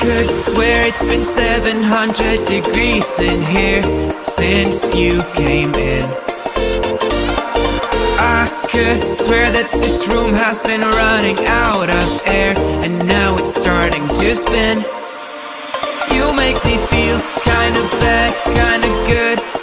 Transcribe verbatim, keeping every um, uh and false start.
could swear it's been seven hundred degrees in here since you came in. I could swear that this room has been running out of air, and now it's starting to spin. You make me feel kinda bad, kinda good,